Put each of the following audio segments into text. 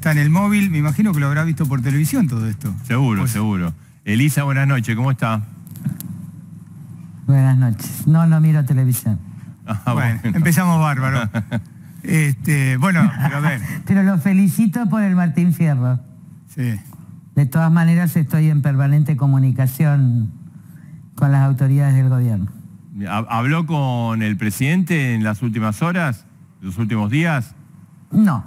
está en el móvil. Me imagino que lo habrá visto por televisión todo esto. Seguro, Pues... seguro. Elisa, buenas noches, ¿cómo está? Buenas noches. No miro televisión. Bueno, empezamos bárbaro. Bueno, pero a ver. Pero lo felicito por el Martín Fierro. Sí. De todas maneras, estoy en permanente comunicación con las autoridades del gobierno. ¿Habló con el presidente en las últimas horas, los últimos días? No,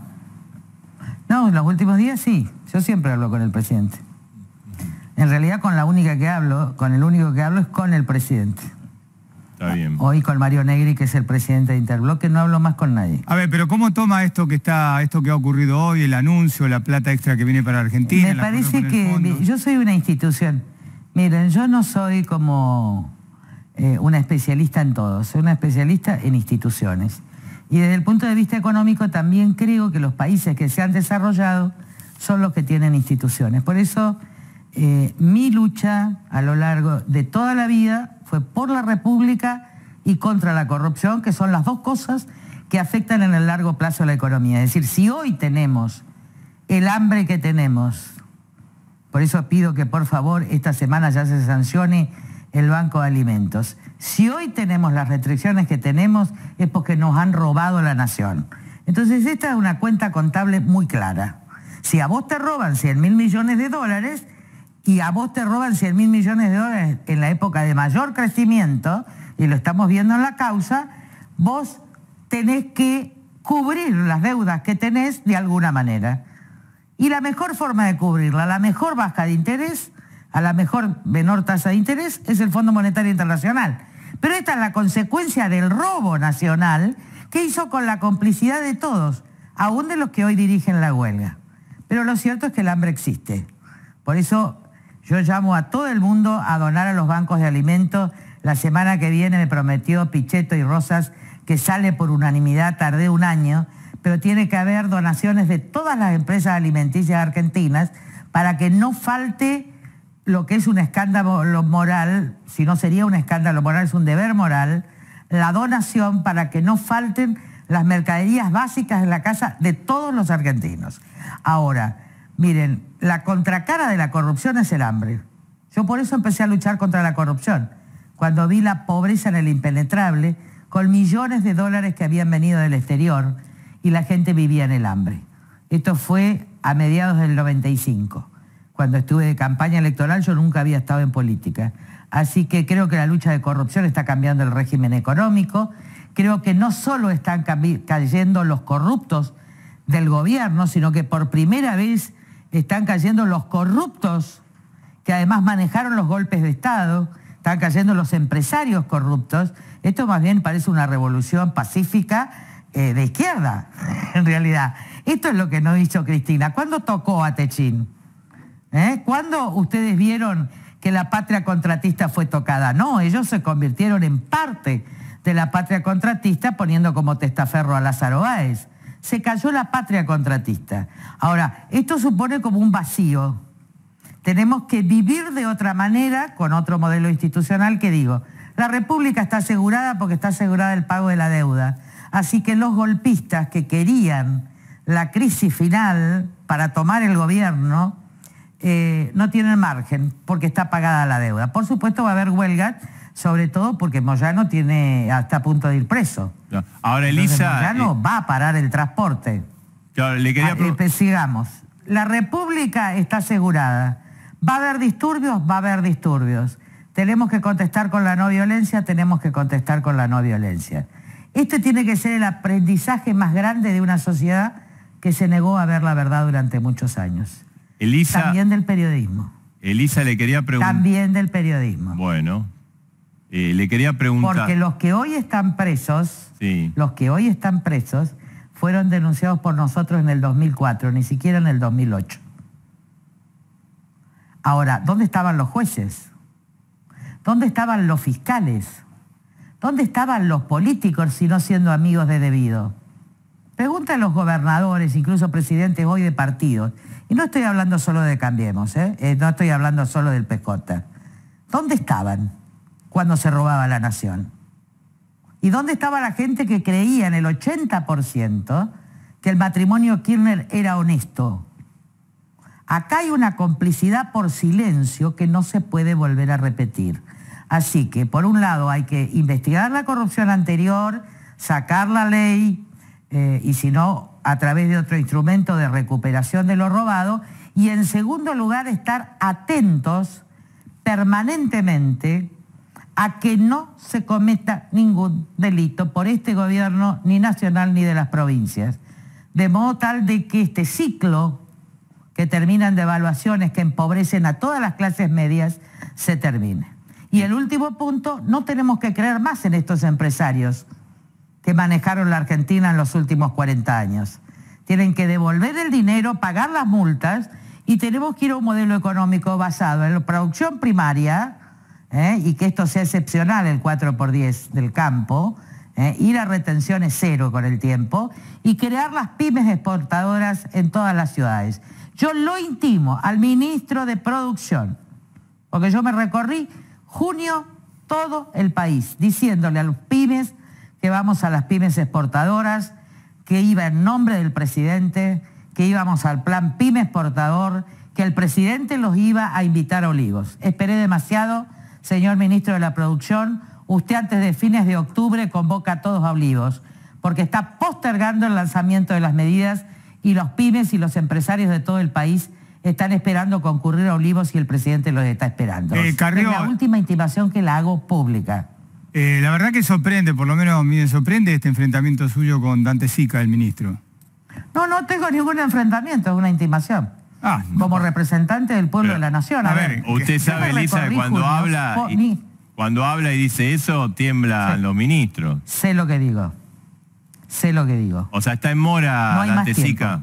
en los últimos días sí. Yo siempre hablo con el presidente. En realidad con el único que hablo es con el presidente. Está bien. Hoy con Mario Negri, que es el presidente de Interbloque, no hablo más con nadie. A ver, pero ¿cómo toma esto que ha ocurrido hoy, el anuncio, la plata extra que viene para Argentina? Me parece que yo soy una institución. Miren, yo no soy como una especialista en todo, soy una especialista en instituciones. Y desde el punto de vista económico también creo que los países que se han desarrollado son los que tienen instituciones. Por eso mi lucha a lo largo de toda la vida fue por la República y contra la corrupción, que son las dos cosas que afectan en el largo plazo a la economía. Es decir, si hoy tenemos el hambre que tenemos, por eso pido que por favor esta semana ya se sancione el Banco de Alimentos. Si hoy tenemos las restricciones que tenemos es porque nos han robado la nación. Entonces esta es una cuenta contable muy clara. Si a vos te roban 100.000 millones de dólares y a vos te roban 100.000 millones de dólares en la época de mayor crecimiento, y lo estamos viendo en la causa, vos tenés que cubrir las deudas que tenés de alguna manera. Y la mejor forma de cubrirla, la mejor baja de interés, a la mejor menor tasa de interés, es el Fondo Monetario Internacional. Pero esta es la consecuencia del robo nacional que hizo con la complicidad de todos, aún de los que hoy dirigen la huelga. Pero lo cierto es que el hambre existe. Por eso yo llamo a todo el mundo a donar a los bancos de alimentos. La semana que viene me prometió Pichetto y Rosas que sale por unanimidad, tardé un año, pero tiene que haber donaciones de todas las empresas alimenticias argentinas para que no falte lo que es un escándalo moral, si no sería un escándalo moral, es un deber moral, la donación para que no falten las mercaderías básicas en la casa de todos los argentinos. Ahora, miren, la contracara de la corrupción es el hambre. Yo por eso empecé a luchar contra la corrupción, cuando vi la pobreza en el impenetrable, con millones de dólares que habían venido del exterior y la gente vivía en el hambre. Esto fue a mediados del 95. Cuando estuve de campaña electoral yo nunca había estado en política. Así que creo que la lucha de corrupción está cambiando el régimen económico. Creo que no solo están cayendo los corruptos del gobierno, sino que por primera vez están cayendo los corruptos que además manejaron los golpes de Estado, están cayendo los empresarios corruptos. Esto más bien parece una revolución pacífica de izquierda, en realidad. Esto es lo que no hizo Cristina. ¿Cuándo tocó a Techín? ¿Cuándo ustedes vieron que la patria contratista fue tocada? No, ellos se convirtieron en parte de la patria contratista poniendo como testaferro a Lázaro Báez. Se cayó la patria contratista. Ahora, esto supone como un vacío. Tenemos que vivir de otra manera, con otro modelo institucional que digo, la República está asegurada porque está asegurada el pago de la deuda. Así que los golpistas que querían la crisis final para tomar el gobierno no tienen margen porque está pagada la deuda. Por supuesto va a haber huelgas, sobre todo porque Moyano está a punto de ir preso. Ahora, Elisa... Moyano va a parar el transporte. Claro, le quería sigamos. La República está asegurada. ¿Va a haber disturbios? Va a haber disturbios. Tenemos que contestar con la no violencia, tenemos que contestar con la no violencia. Este tiene que ser el aprendizaje más grande de una sociedad que se negó a ver la verdad durante muchos años. Elisa, también del periodismo. Elisa, le quería preguntar... También del periodismo. Bueno, le quería preguntar... Porque los que hoy están presos, sí, los que hoy están presos, fueron denunciados por nosotros en el 2004, ni siquiera en el 2008. Ahora, ¿dónde estaban los jueces? ¿Dónde estaban los fiscales? ¿Dónde estaban los políticos si no siendo amigos de debido? Pregunta a los gobernadores, incluso presidentes hoy de partidos. Y no estoy hablando solo de Cambiemos, no estoy hablando solo del PJ. ¿Dónde estaban cuando se robaba la nación? ¿Y dónde estaba la gente que creía en el 80% que el matrimonio Kirchner era honesto? Acá hay una complicidad por silencio que no se puede volver a repetir. Así que, por un lado, hay que investigar la corrupción anterior, sacar la ley, y si no, a través de otro instrumento de recuperación de lo robado. Y en segundo lugar, estar atentos permanentemente a que no se cometa ningún delito por este gobierno, ni nacional ni de las provincias. De modo tal de que este ciclo que terminan devaluaciones que empobrecen a todas las clases medias se termine. Y el último punto, no tenemos que creer más en estos empresarios que manejaron la Argentina en los últimos 40 años. Tienen que devolver el dinero, pagar las multas, y tenemos que ir a un modelo económico basado en la producción primaria, y que esto sea excepcional, el 4x10 del campo, ir a retenciones cero con el tiempo, y crear las pymes exportadoras en todas las ciudades. Yo lo intimo al ministro de Producción, porque yo me recorrí junio todo el país, diciéndole a los pymes que vamos a las pymes exportadoras, que iba en nombre del presidente, que íbamos al plan pyme exportador, que el presidente los iba a invitar a Olivos. Esperé demasiado, señor ministro de la Producción. Usted antes de fines de octubre convoca a todos a Olivos, porque está postergando el lanzamiento de las medidas, y los pymes y los empresarios de todo el país están esperando concurrir a Olivos y el presidente los está esperando. Carrió, es la última intimación que la hago pública. La verdad que sorprende, por lo menos a mí me sorprende este enfrentamiento suyo con Dante Sica, el ministro. No tengo ningún enfrentamiento, es una intimación. Como representante del pueblo de la nación. A ver, usted sabe, Elisa, que cuando habla y dice eso, tiemblan los ministros. Sé lo que digo. Sé lo que digo. O sea, está en mora no Dante Sica.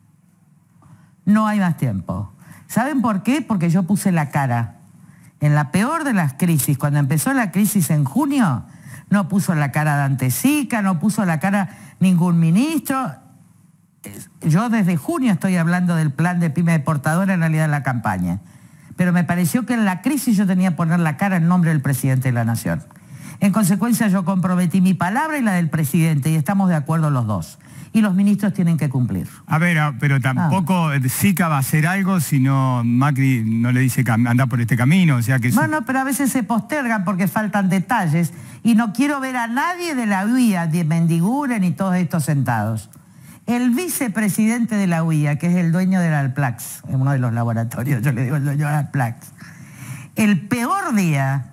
No hay más tiempo. ¿Saben por qué? Porque yo puse la cara. En la peor de las crisis, cuando empezó la crisis en junio, no puso la cara Dante Sica, no puso la cara ningún ministro. Yo desde junio estoy hablando del plan de pyme exportadora, en realidad en la campaña. Pero me pareció que en la crisis yo tenía que poner la cara en nombre del presidente de la Nación. En consecuencia, yo comprometí mi palabra y la del presidente, y estamos de acuerdo los dos. Y los ministros tienen que cumplir. A ver, pero tampoco Sica va a hacer algo si no Macri no le dice anda por este camino. O sea que bueno, pero a veces se postergan porque faltan detalles, y no quiero ver a nadie de la UIA, de Mendiguren y todos estos sentados. El vicepresidente de la UIA, que es el dueño del Alplax, en uno de los laboratorios, yo le digo el dueño del Alplax, el peor día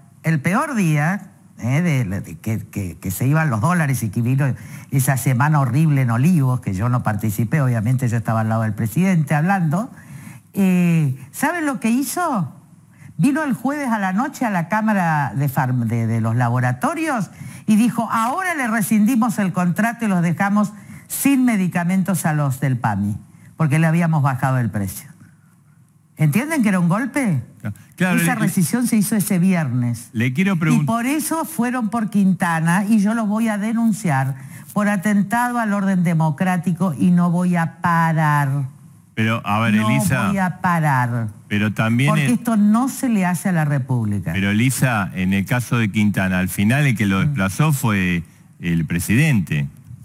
que se iban los dólares y que vino esa semana horrible en Olivos, que yo no participé, obviamente yo estaba al lado del presidente hablando, ¿saben lo que hizo? Vino el jueves a la noche a la Cámara de los Laboratorios y dijo, ahora le rescindimos el contrato y los dejamos sin medicamentos a los del PAMI, porque le habíamos bajado el precio. ¿Entienden que era un golpe? Claro, esa rescisión se hizo ese viernes. Le quiero preguntar. Y por eso fueron por Quintana, y yo los voy a denunciar por atentado al orden democrático, y no voy a parar. Pero, a ver, Elisa... No voy a parar. Pero también... Porque esto no se le hace a la República. Pero, Elisa, en el caso de Quintana, al final el que lo desplazó fue el presidente.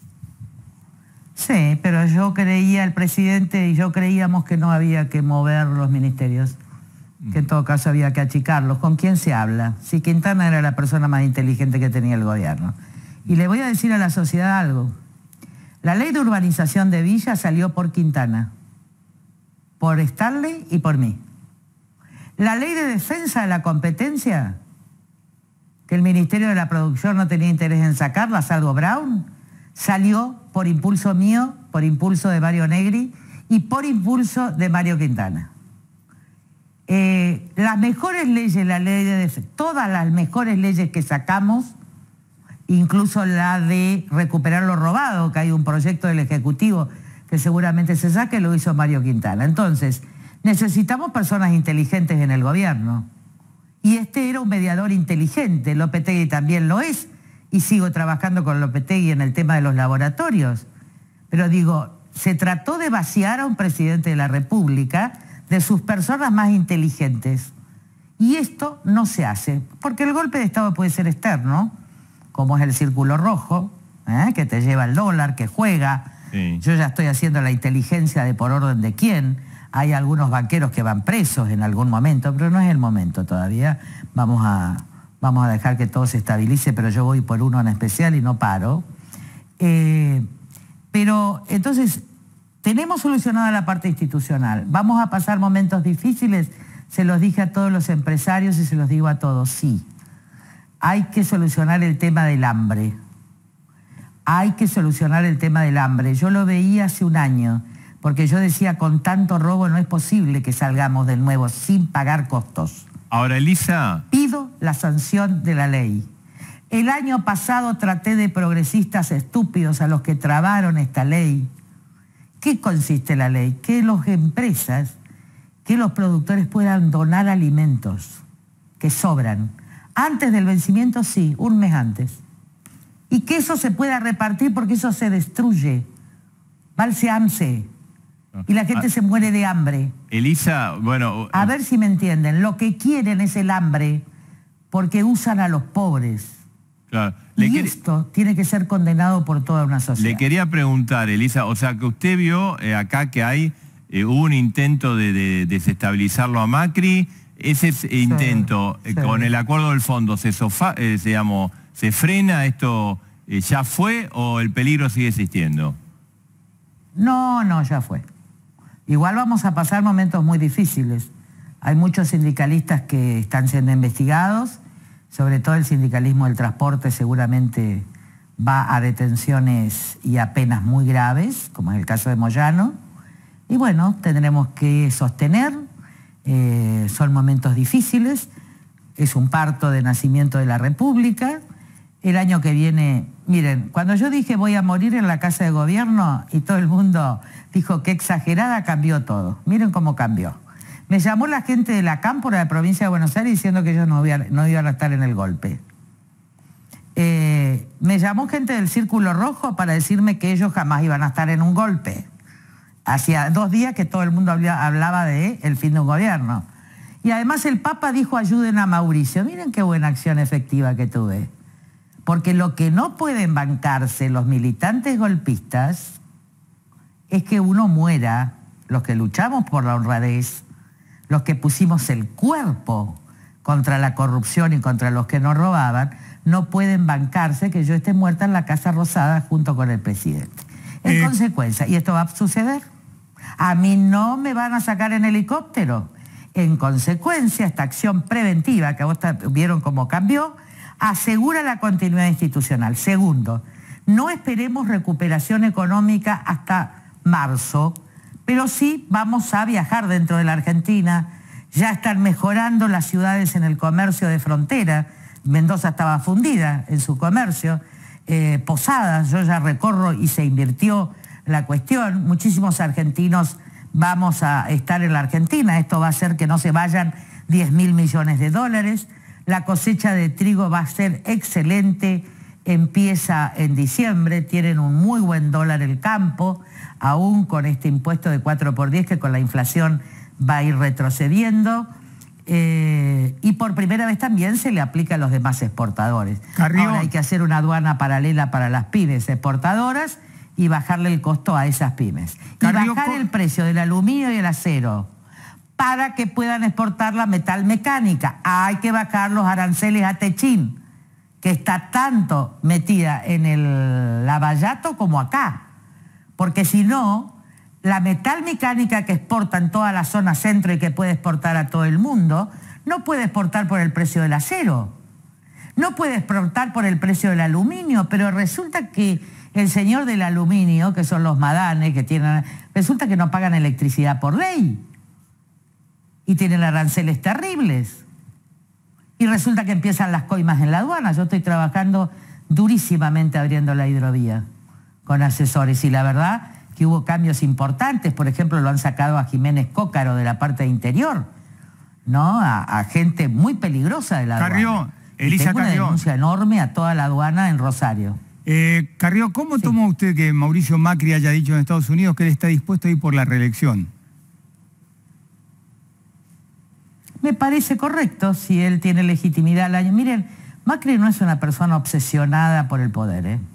Sí, pero yo creía, el presidente y yo creíamos que no había que mover los ministerios, que en todo caso había que achicarlos. ¿Con quién se habla? Si Quintana era la persona más inteligente que tenía el gobierno. Y le voy a decir a la sociedad algo. La ley de urbanización de Villa salió por Quintana, por Stanley y por mí. La ley de defensa de la competencia, que el Ministerio de la Producción no tenía interés en sacarla, salvo Brown, salió por impulso mío, por impulso de Mario Negri y por impulso de Mario Quintana. Las mejores leyes, la ley de defensa, todas las mejores leyes que sacamos, incluso la de recuperar lo robado, que hay un proyecto del Ejecutivo que seguramente se saque, lo hizo Mario Quintana. Entonces, necesitamos personas inteligentes en el gobierno. Y este era un mediador inteligente, Lopetegui también lo es, y sigo trabajando con Lopetegui en el tema de los laboratorios. Pero digo, se trató de vaciar a un presidente de la República de sus personas más inteligentes. Y esto no se hace, porque el golpe de Estado puede ser externo, como es el círculo rojo, que te lleva el dólar, que juega. Sí. Yo ya estoy haciendo la inteligencia de por orden de quién. hay algunos banqueros que van presos en algún momento, pero no es el momento todavía. Vamos a dejar que todo se estabilice, pero yo voy por uno en especial y no paro. Pero entonces, tenemos solucionada la parte institucional. Vamos a pasar momentos difíciles, se los dije a todos los empresarios y se los digo a todos, sí. Hay que solucionar el tema del hambre. Hay que solucionar el tema del hambre. Yo lo veía hace un año, porque yo decía, con tanto robo no es posible que salgamos de nuevo sin pagar costos. Ahora, Elisa... Pido la sanción de la ley. El año pasado traté de progresistas estúpidos a los que trabaron esta ley. ¿Qué consiste la ley? Que las empresas, que los productores puedan donar alimentos que sobran. Antes del vencimiento, sí, un mes antes. Y que eso se pueda repartir porque eso se destruye. Balseamse. Y la gente se muere de hambre. Elisa, bueno... A ver si me entienden. Lo que quieren es el hambre porque usan a los pobres. Claro. Y esto tiene que ser condenado por toda una sociedad. Le quería preguntar, Elisa, o sea, que usted vio acá que hubo un intento de desestabilizarlo a Macri. Ese intento, con el acuerdo del fondo, ¿se frena? ¿Esto ya fue o el peligro sigue existiendo? No, ya fue. Igual vamos a pasar momentos muy difíciles. Hay muchos sindicalistas que están siendo investigados, sobre todo el sindicalismo del transporte seguramente va a detenciones y a penas muy graves, como es el caso de Moyano. Y bueno, tendremos que sostener, son momentos difíciles, es un parto de nacimiento de la República. El año que viene, miren, cuando yo dije voy a morir en la Casa de Gobierno y todo el mundo dijo que exagerada, cambió todo. Miren cómo cambió. Me llamó la gente de la Cámpora de la provincia de Buenos Aires diciendo que ellos no iban a estar en el golpe. Me llamó gente del Círculo Rojo para decirme que ellos jamás iban a estar en un golpe. Hacía 2 días que todo el mundo hablaba de el fin de un gobierno. Y además el Papa dijo ayuden a Mauricio. Miren qué buena acción efectiva que tuve. Porque lo que no pueden bancarse los militantes golpistas es que uno muera, los que luchamos por la honradez, los que pusimos el cuerpo contra la corrupción y contra los que nos robaban, no pueden bancarse que yo esté muerta en la Casa Rosada junto con el presidente. En consecuencia, y esto va a suceder, a mí no me van a sacar en helicóptero. En consecuencia, esta acción preventiva, que vos vieron cómo cambió, asegura la continuidad institucional. Segundo, no esperemos recuperación económica hasta marzo, pero sí vamos a viajar dentro de la Argentina. Ya están mejorando las ciudades en el comercio de frontera. Mendoza estaba fundida en su comercio. Posadas, yo ya recorro y se invirtió la cuestión. Muchísimos argentinos vamos a estar en la Argentina. Esto va a hacer que no se vayan 10.000 millones de dólares. La cosecha de trigo va a ser excelente. Empieza en diciembre. Tienen un muy buen dólar el campo, aún con este impuesto de 4x10 que con la inflación va a ir retrocediendo. Y por primera vez también se le aplica a los demás exportadores. Ahora hay que hacer una aduana paralela para las pymes exportadoras y bajarle el costo a esas pymes. Y bajar el precio del aluminio y el acero para que puedan exportar la metal mecánica. Hay que bajar los aranceles a Techín, que está tanto metida en el Lavallato como acá. Porque si no, la metal mecánica que exporta en toda la zona centro y que puede exportar a todo el mundo, no puede exportar por el precio del acero. No puede exportar por el precio del aluminio, pero resulta que el señor del aluminio, que son los madanes, resulta que no pagan electricidad por ley. Y tienen aranceles terribles. Y resulta que empiezan las coimas en la aduana. Yo estoy trabajando durísimamente abriendo la hidrovía con asesores y la verdad que hubo cambios importantes. Por ejemplo, lo han sacado a Jiménez Cócaro de la parte interior, ¿no? A gente muy peligrosa de la aduana. Elisa Tengo una denuncia enorme a toda la aduana en Rosario. Carrió, ¿cómo toma usted que Mauricio Macri haya dicho en Estados Unidos que él está dispuesto a ir por la reelección? Me parece correcto si él tiene legitimidad al año. Miren, Macri no es una persona obsesionada por el poder, ¿eh?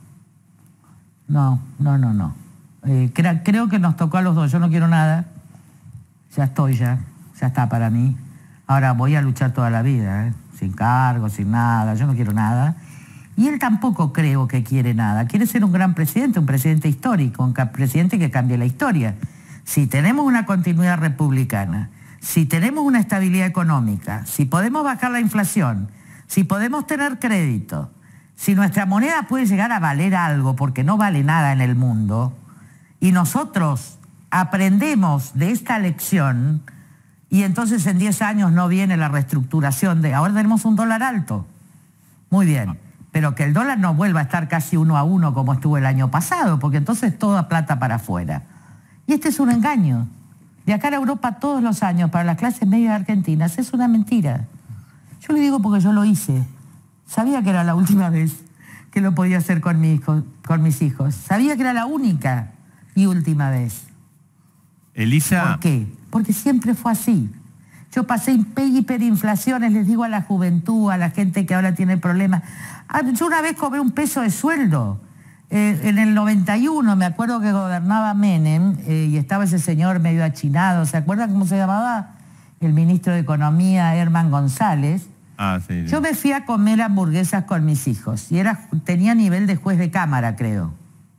No. Creo que nos tocó a los dos. Yo no quiero nada. ya estoy ya está para mí. Ahora voy a luchar toda la vida, sin cargo, sin nada, yo no quiero nada. Y él tampoco creo que quiere nada. Quiere ser un gran presidente, un presidente histórico, un presidente que cambie la historia. Si tenemos una continuidad republicana, si tenemos una estabilidad económica, si podemos bajar la inflación, si podemos tener crédito, si nuestra moneda puede llegar a valer algo, porque no vale nada en el mundo, y nosotros aprendemos de esta lección, y entonces en 10 años no viene la reestructuración de... Ahora tenemos un dólar alto. Muy bien. Pero que el dólar no vuelva a estar casi 1 a 1 como estuvo el año pasado, porque entonces toda plata para afuera. Y este es un engaño. Viajar a Europa todos los años para las clases medias argentinas es una mentira. Yo le digo porque yo lo hice. Sabía que era la última vez que lo podía hacer con mis hijos. Sabía que era la única y última vez. Elisa... ¿Por qué? Porque siempre fue así. Yo pasé hiperinflaciones, les digo a la juventud, a la gente que ahora tiene problemas. Yo una vez cobré un peso de sueldo. En el 91, me acuerdo que gobernaba Menem y estaba ese señor medio achinado. ¿Se acuerdan cómo se llamaba? El ministro de Economía, Herman González. Sí. Yo me fui a comer hamburguesas con mis hijos y tenía nivel de juez de cámara, creo.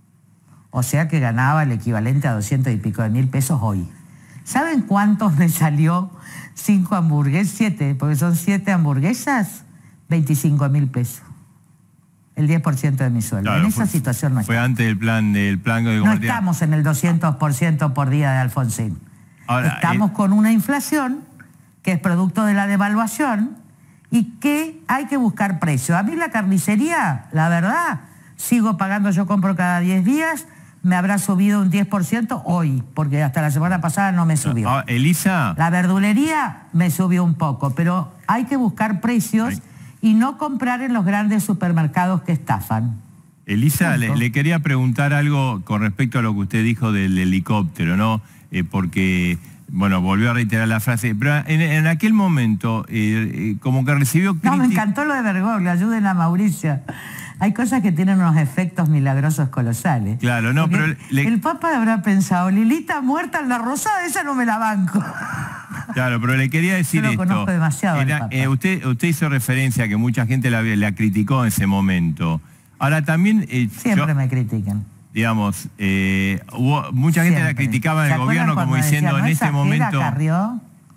O sea que ganaba el equivalente a 200 y pico de mil pesos hoy. ¿Saben cuántos me salió 5 hamburguesas? 7, porque son 7 hamburguesas, 25.000 pesos. El 10% de mi sueldo. Claro, en esa situación no estamos. Fue antes del plan de gobierno. No estamos en el 200% por día de Alfonsín. Ahora, estamos con una inflación que es producto de la devaluación y que hay que buscar precio. A mí la carnicería, la verdad, sigo pagando, yo compro cada 10 días, me habrá subido un 10% hoy, porque hasta la semana pasada no me subió. Elisa. La verdulería me subió un poco, pero hay que buscar precios y no comprar en los grandes supermercados que estafan. Elisa, le quería preguntar algo con respecto a lo que usted dijo del helicóptero, ¿no? Porque, bueno, volvió a reiterar la frase, pero en aquel momento, como que recibió crítica... No, me encantó lo de Bergoglio, ayuden a Mauricio. Hay cosas que tienen unos efectos milagrosos colosales. Claro, no, pero... El Papa habrá pensado, Lilita muerta en la Rosada, esa no me la banco. Claro, pero le quería decir esto. Yo lo conozco demasiado al Papa. Usted hizo referencia a que mucha gente la criticó en ese momento. Ahora también... Siempre me critican. Digamos, hubo mucha gente la criticaba en el gobierno como diciendo en este momento... Carrió?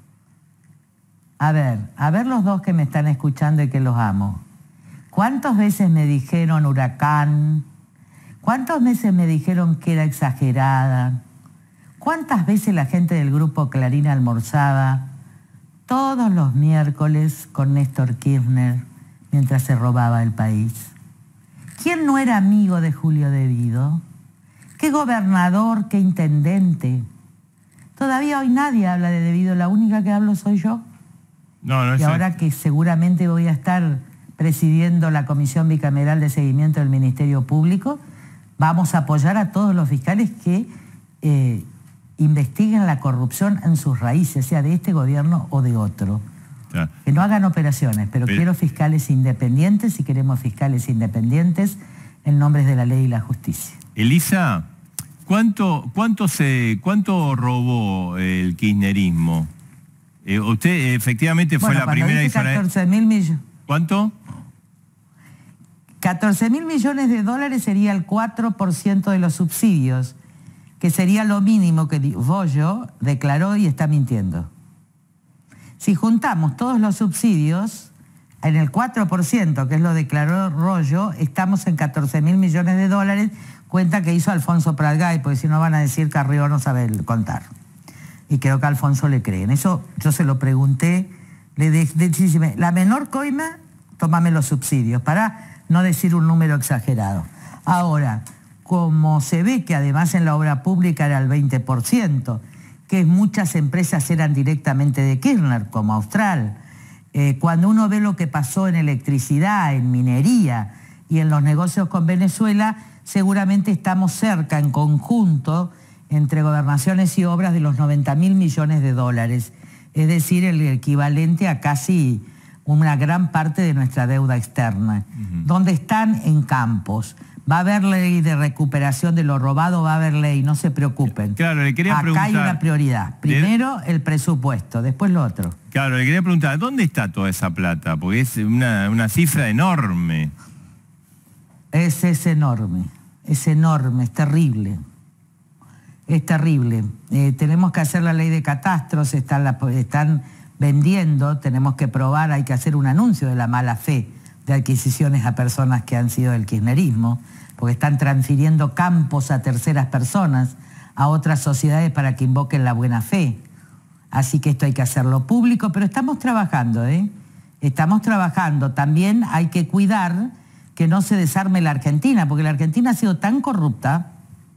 A ver los dos que me están escuchando y que los amo. ¿Cuántas veces me dijeron huracán? ¿Cuántas veces me dijeron que era exagerada? ¿Cuántas veces la gente del grupo Clarín almorzaba todos los miércoles con Néstor Kirchner mientras se robaba el país? ¿Quién no era amigo de Julio De Vido? ¿Qué gobernador, qué intendente? Todavía hoy nadie habla de De Vido, la única que hablo soy yo. No, y ahora que seguramente voy a estar presidiendo la Comisión Bicameral de Seguimiento del Ministerio Público, vamos a apoyar a todos los fiscales que investiguen la corrupción en sus raíces, sea de este gobierno o de otro. Claro. Que no hagan operaciones, pero quiero fiscales independientes y queremos fiscales independientes en nombre de la ley y la justicia. Elisa, ¿cuánto robó el kirchnerismo? Usted efectivamente fue la primera... 14.000 millones. ¿Cuánto? 14.000 millones de dólares sería el 4% de los subsidios, que sería lo mínimo que Bollo declaró y está mintiendo. Si juntamos todos los subsidios, en el 4%, que es lo declaró Rollo, estamos en 14.000 millones de dólares, cuenta que hizo Alfonso Pratgay, porque si no van a decir que Carrió no sabe contar. Y creo que a Alfonso le creen. Eso yo se lo pregunté, le dije, la menor coima, tómame los subsidios, para no decir un número exagerado. Ahora, como se ve que además en la obra pública era el 20%, que muchas empresas eran directamente de Kirchner, como Austral, cuando uno ve lo que pasó en electricidad, en minería y en los negocios con Venezuela, seguramente estamos cerca en conjunto entre gobernaciones y obras de los 90.000 millones de dólares, es decir, el equivalente a casi una gran parte de nuestra deuda externa, donde están en campos. Va a haber ley de recuperación de lo robado, va a haber ley, no se preocupen. Claro, le quería preguntar... Acá hay una prioridad. Primero el presupuesto, después lo otro. Claro, le quería preguntar, ¿dónde está toda esa plata? Porque es una cifra enorme. Es enorme, es terrible. Es terrible. Tenemos que hacer la ley de catastros, están vendiendo, tenemos que probar, hay que hacer un anuncio de la mala fe de adquisiciones a personas que han sido del kirchnerismo, porque están transfiriendo campos a terceras personas, a otras sociedades para que invoquen la buena fe. Así que esto hay que hacerlo público, pero estamos trabajando, ¿eh? Estamos trabajando. También hay que cuidar que no se desarme la Argentina, porque la Argentina ha sido tan corrupta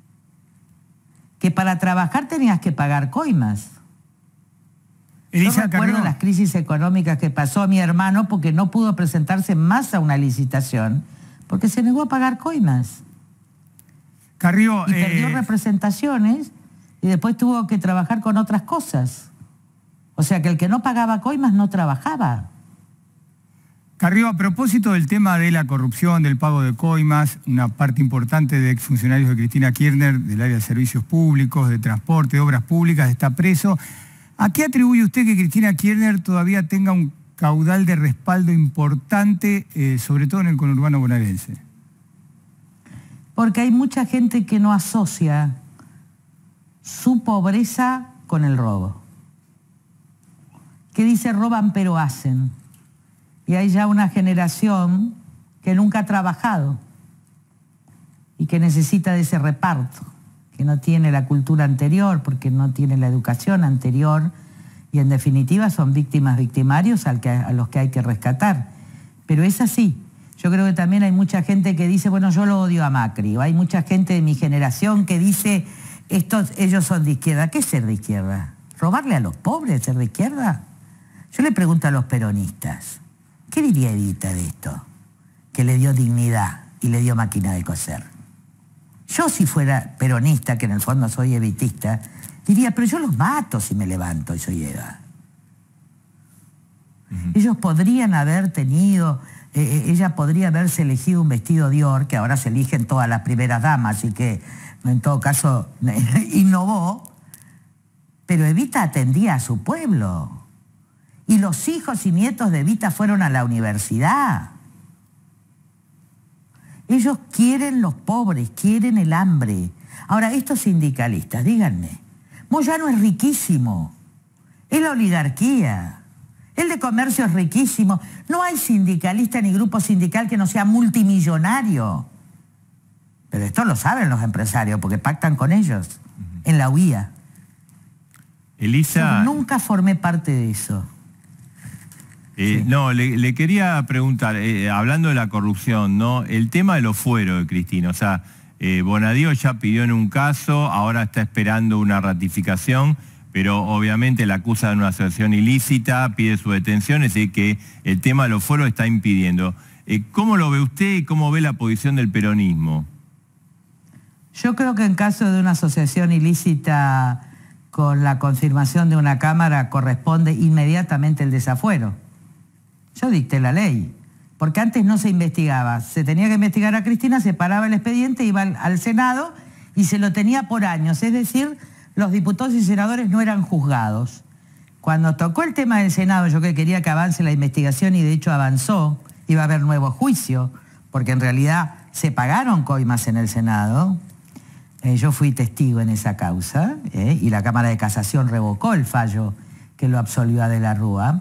que para trabajar tenías que pagar coimas. Yo recuerdo las crisis económicas que pasó mi hermano porque no pudo presentarse más a una licitación porque se negó a pagar coimas. Carrió, y perdió representaciones y después tuvo que trabajar con otras cosas. O sea que el que no pagaba coimas no trabajaba. Carrió, a propósito del tema de la corrupción, del pago de coimas, una parte importante de exfuncionarios de Cristina Kirchner, del área de servicios públicos, de transporte, de obras públicas, está preso. ¿A qué atribuye usted que Cristina Kirchner todavía tenga un caudal de respaldo importante, sobre todo en el conurbano bonaerense? Porque hay mucha gente que no asocia su pobreza con el robo. Que dice roban pero hacen. Y hay ya una generación que nunca ha trabajado y que necesita de ese reparto, que no tiene la cultura anterior, porque no tiene la educación anterior, y en definitiva son victimarios a los que hay que rescatar. Pero es así. Yo creo que también hay mucha gente que dice, bueno, yo lo odio a Macri, o hay mucha gente de mi generación que dice, ellos son de izquierda. ¿Qué es ser de izquierda? ¿Robarle a los pobres, ser de izquierda? Yo le pregunto a los peronistas, ¿qué diría Evita de esto? Que le dio dignidad y le dio máquina de coser. Yo si fuera peronista, que en el fondo soy evitista, diría, pero yo los mato si me levanto y soy Eva. Ellos podrían haber tenido, ella podría haberse elegido un vestido Dior, que ahora se eligen todas las primeras damas, así que en todo caso innovó, pero Evita atendía a su pueblo. Y los hijos y nietos de Evita fueron a la universidad. Ellos quieren los pobres, quieren el hambre. Ahora, estos sindicalistas, díganme, Moyano es riquísimo, es la oligarquía, el de comercio es riquísimo. No hay sindicalista ni grupo sindical que no sea multimillonario. Pero esto lo saben los empresarios porque pactan con ellos en la UIA. Elisa... Yo nunca formé parte de eso. Sí. No, le quería preguntar, hablando de la corrupción, ¿no? El tema de los fueros de Cristina, o sea, Bonadío ya pidió en un caso, ahora está esperando una ratificación, pero obviamente la acusa de una asociación ilícita, pide su detención, es decir, que el tema de los fueros está impidiendo. ¿Cómo lo ve usted y cómo ve la posición del peronismo? Yo creo que en caso de una asociación ilícita con la confirmación de una Cámara corresponde inmediatamente el desafuero. Yo dicté la ley, porque antes no se investigaba. Se tenía que investigar a Cristina, se paraba el expediente, iba al Senado y se lo tenía por años. Es decir, los diputados y senadores no eran juzgados. Cuando tocó el tema del Senado, yo que quería que avance la investigación y de hecho avanzó, iba a haber nuevo juicio, porque en realidad se pagaron coimas en el Senado. Yo fui testigo en esa causa y la Cámara de Casación revocó el fallo que lo absolvió a De la Rúa.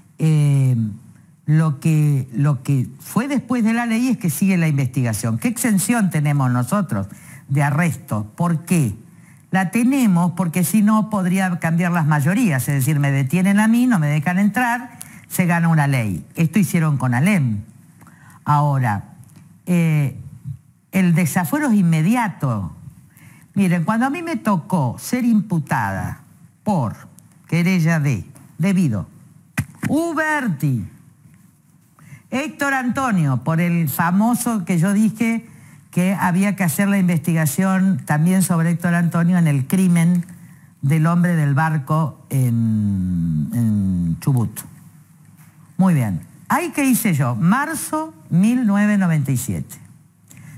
Lo que fue después de la ley es que sigue la investigación. ¿Qué exención tenemos nosotros de arresto? ¿Por qué? La tenemos porque si no podría cambiar las mayorías, es decir, me detienen a mí, no me dejan entrar, se gana una ley. Esto hicieron con Alem. Ahora, el desafuero es inmediato. Miren, cuando a mí me tocó ser imputada por querella debido Uberti, Héctor Antonio, por el famoso que yo dije que había que hacer la investigación también sobre Héctor Antonio en el crimen del hombre del barco en Chubut. Muy bien. ¿Ahí qué hice yo? Marzo 1997.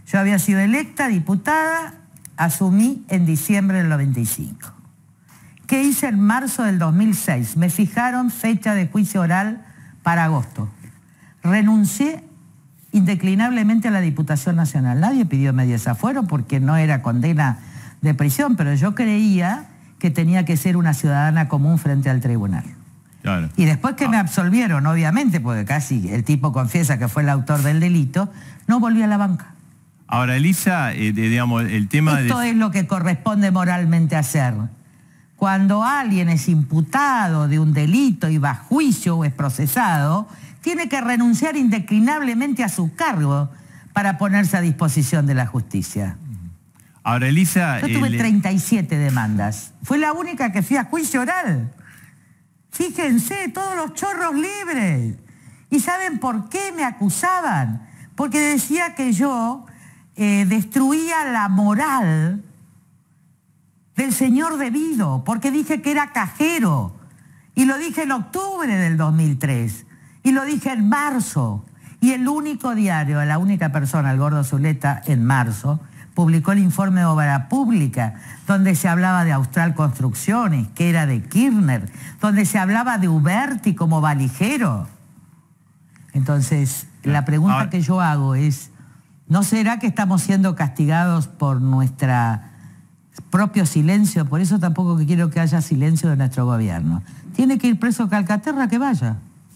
Yo había sido electa diputada, asumí en diciembre del 95. ¿Qué hice en marzo del 2006? Me fijaron fecha de juicio oral para agosto. Renuncié indeclinablemente a la Diputación Nacional. Nadie pidió medio desafuero porque no era condena de prisión, pero yo creía que tenía que ser una ciudadana común frente al tribunal. Claro. Y después que me absolvieron, obviamente, porque casi el tipo confiesa que fue el autor del delito, no volví a la banca. Ahora, Elisa, digamos, el tema de... Esto es lo que corresponde moralmente hacer. Cuando alguien es imputado de un delito y va a juicio o es procesado, tiene que renunciar indeclinablemente a su cargo para ponerse a disposición de la justicia. Ahora, Elisa... Yo tuve 37 demandas. Fue la única que fui a juicio oral. Fíjense, todos los chorros libres. ¿Y saben por qué me acusaban? Porque decía que yo destruía la moral del señor Devido, porque dije que era cajero. Y lo dije en octubre del 2003. Y lo dije en marzo. Y el único diario, la única persona, el Gordo Zuleta, en marzo, publicó el informe de obra pública, donde se hablaba de Austral Construcciones, que era de Kirchner, donde se hablaba de Uberti como valijero. Entonces, la pregunta que yo hago es, ¿no será que estamos siendo castigados por nuestro propio silencio? Por eso tampoco que quiero que haya silencio de nuestro gobierno. Tiene que ir preso Calcaterra, que vaya.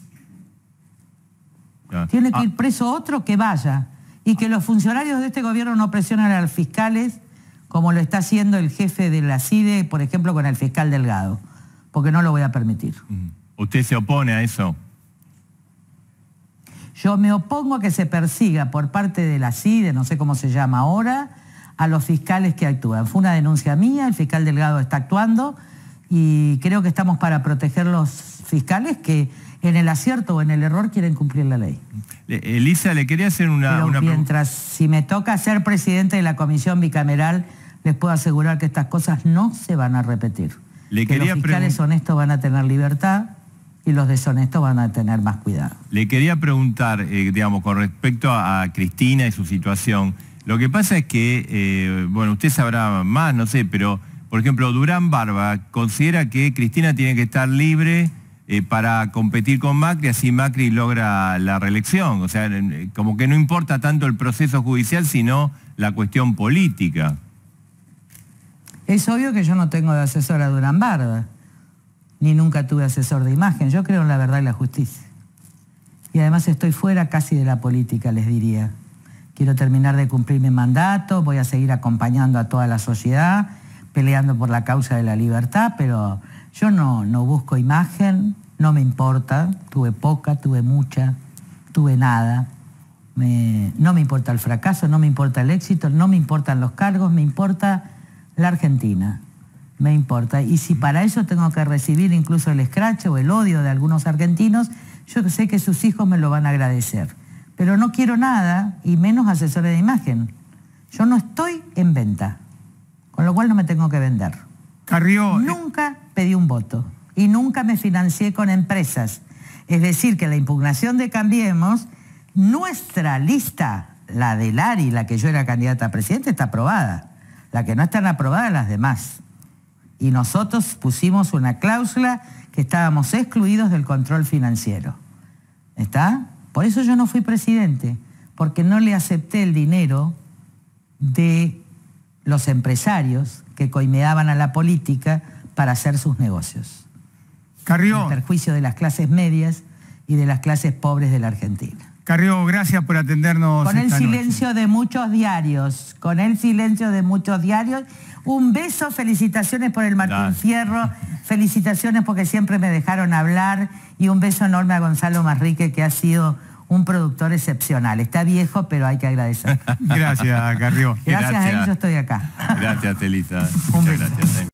Tiene que ir preso otro, que vaya. Y que los funcionarios de este gobierno no presionen a los fiscales como lo está haciendo el jefe de la CIDE, por ejemplo, con el fiscal Delgado, porque no lo voy a permitir. ¿Usted se opone a eso? Yo me opongo a que se persiga por parte de la CIDE, no sé cómo se llama ahora, a los fiscales que actúan. Fue una denuncia mía, el fiscal Delgado está actuando y creo que estamos para proteger los fiscales que en el acierto o en el error quieren cumplir la ley. Elisa, le quería hacer una mientras, si me toca ser presidente de la comisión bicameral, les puedo asegurar que estas cosas no se van a repetir. Los fiscales honestos van a tener libertad y los deshonestos van a tener más cuidado. Le quería preguntar, digamos, con respecto a Cristina y su situación. Lo que pasa es que, bueno, usted sabrá más, no sé, pero, por ejemplo, Durán Barba considera que Cristina tiene que estar libre para competir con Macri, así Macri logra la reelección. O sea, como que no importa tanto el proceso judicial, sino la cuestión política. Es obvio que yo no tengo de asesor a Durán Barba, ni nunca tuve asesor de imagen. Yo creo en la verdad y la justicia. Y además estoy fuera casi de la política, les diría. Quiero terminar de cumplir mi mandato, voy a seguir acompañando a toda la sociedad, peleando por la causa de la libertad, pero yo no busco imagen, no me importa. Tuve poca, tuve mucha, tuve nada. No me importa el fracaso, no me importa el éxito, no me importan los cargos, me importa la Argentina. Me importa. Y si para eso tengo que recibir incluso el escrache o el odio de algunos argentinos, yo sé que sus hijos me lo van a agradecer. Pero no quiero nada, y menos asesores de imagen. Yo no estoy en venta, con lo cual no me tengo que vender. Carrió... Nunca pedí un voto y nunca me financié con empresas. Es decir, que la impugnación de Cambiemos, nuestra lista, la de Lari, la que yo era candidata a presidente, está aprobada. La que no están aprobadas, las demás. Y nosotros pusimos una cláusula que estábamos excluidos del control financiero. ¿Está? Por eso yo no fui presidente, porque no le acepté el dinero de los empresarios que coimeaban a la política para hacer sus negocios. Carrió. En perjuicio de las clases medias y de las clases pobres de la Argentina. Carrió, gracias por atendernos. Con el silencio de muchos diarios, con el silencio de muchos diarios. Un beso, felicitaciones por el Martín Fierro, felicitaciones porque siempre me dejaron hablar y un beso enorme a Gonzalo Manrique, que ha sido un productor excepcional. Está viejo, pero hay que agradecer. Gracias, Carrió. Gracias a él yo estoy acá. Gracias, Elisa. Un beso. Gracias.